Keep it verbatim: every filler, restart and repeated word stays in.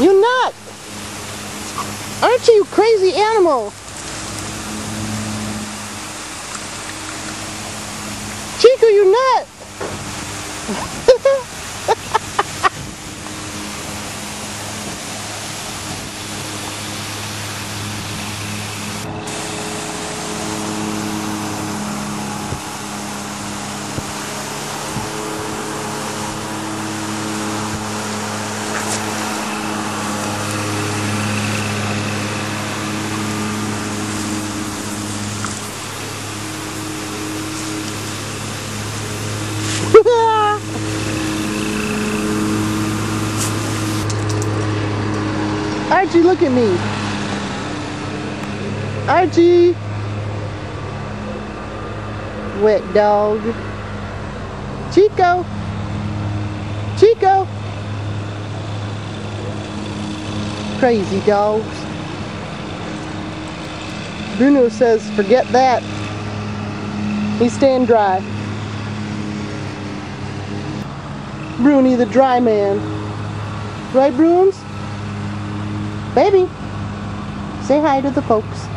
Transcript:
You're not! Aren't you, crazy animal? Chico, you're not! Archie, look at me. Archie. Wet dog. Chico. Chico. Crazy dogs. Bruno says, forget that. He's staying dry. Bruni, the dry man. Right, Bruins? Baby, say hi to the folks.